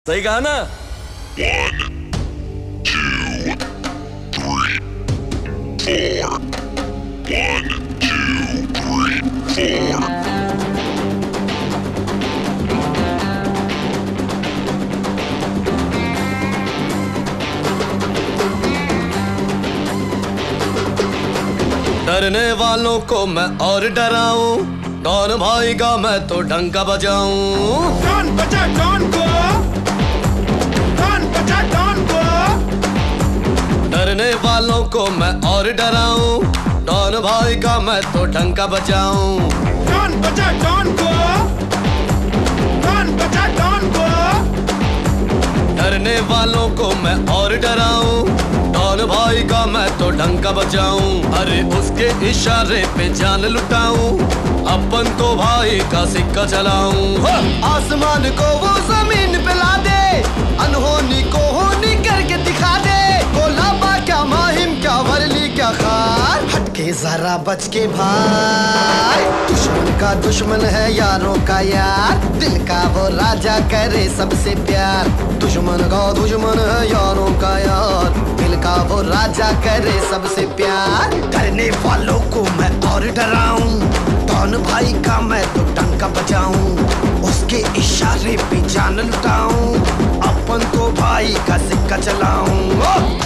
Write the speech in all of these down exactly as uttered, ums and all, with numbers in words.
सही कहा ना? डरने वालों को मैं और डराऊं, डॉन भाई का मैं तो डंका बजाऊं। डॉन बजा डॉन को, डॉन बजा डॉन को। डरने वालों को मैं और डराऊं, डॉन भाई का मैं तो डंका बजाऊं। डॉन बजा डॉन को, डॉन बजा डॉन को। डरने वालों को मैं और डराऊं, डॉन भाई का मैं तो डंका बजाऊं। अरे उसके इशारे पे जान लुटाऊं, अपन तो भाई का सिक्का चलाऊं। आसमान को वो जमीन पे ला दे, अनहोनी को होनी करके दिखा दे। कोलाबा क्या माहिम क्या वरली क्या खार, हटके जरा बच के भाई। दुश्मन का दुश्मन है यारों का यार, दिल का वो राजा करे सबसे प्यार। दुश्मन का दुश्मन है यारों का यार, दिल का वो राजा करे सबसे प्यार। डरने वालों को मैं और डराऊं, डॉन भाई का मैं तो डंका बजाऊं। उसके इशारे पे जान लुटाऊं, अपन तो भाई का सिक्का चलाऊं।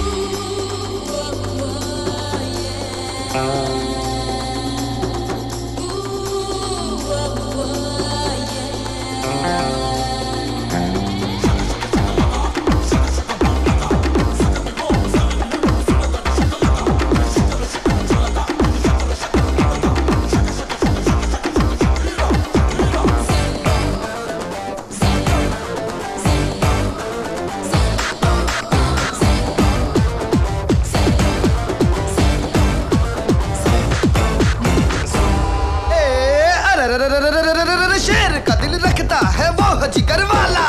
शेर का दिल रखता है वो जिगर वाला,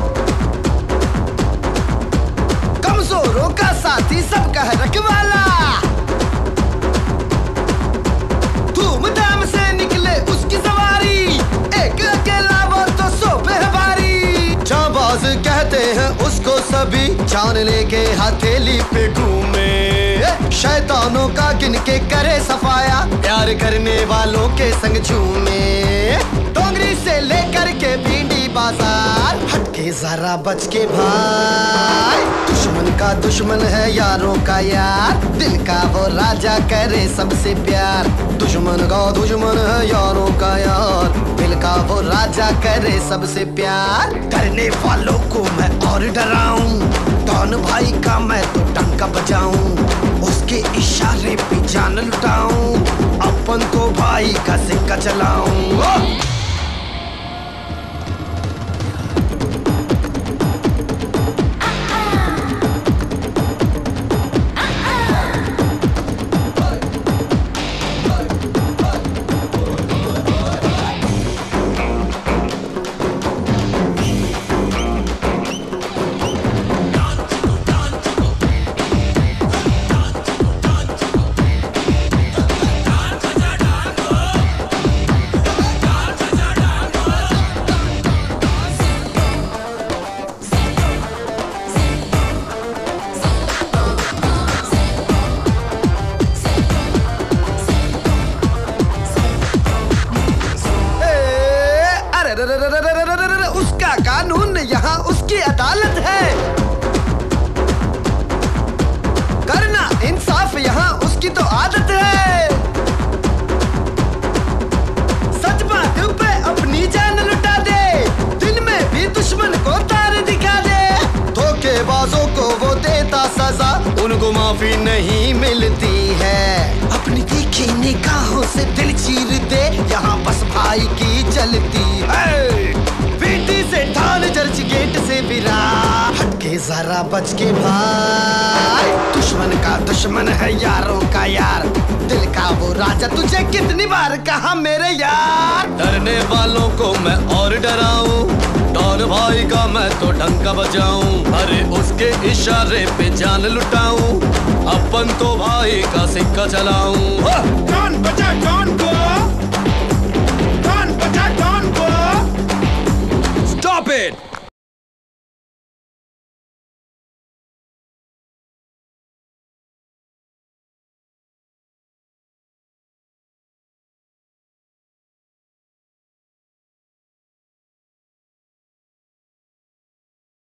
कमजोरों का साथी सबका है रखवाला। धूमधाम से निकले उसकी सवारी, एक अकेला वो तो सौ पे है भारी। जाबाज कहते हैं उसको सभी, जान लेके हथेली पे घूमे। शैतानों का गिन के करे सफाया, प्यार करने वालों के संग झूमे। डोंगरी से लेकर के भिंडी बाजार, हटके जरा बच के भाई। दुश्मन का दुश्मन है यारों का यार, दिल का वो राजा करे सबसे प्यार। दुश्मन का दुश्मन है यारों का यार, दिल का वो राजा करे सबसे प्यार। डरने वालों को मैं और डराऊं, डॉन भाई का मैं तो डंका बजाऊं। उसके इशारे पे जान लुटाऊं, अपन तो भाई का सिक्का चलाऊं। उसका कानून यहाँ उसकी अदालत है, करना इंसाफ यहाँ उसकी तो आदत है। सच बात पे अपनी जान लुटा दे, दिन में भी दुश्मन को तार दिखा दे। धोखेबाजों को वो देता सजा, उनको माफी नहीं मिलती है। अपनी तीखी निगाहों से दिल चीर दे, यहाँ बस भाई की चलती है। पीटी से ठान चर्च गेट से विरा, हटके जरा बच के भाई। दुश्मन का दुश्मन है यारों का यार, दिल का वो राजा तुझे कितनी बार कहा मेरे यार। डरने वालों को मैं और डराऊं, डॉन भाई का मैं तो डंका बजाऊं। अरे उसके इशारे पे जान लुटाऊं, अपन तो भाई का सिक्का चलाऊं। डॉन बजा डॉन को, डॉन बजा डॉन को। Stop it!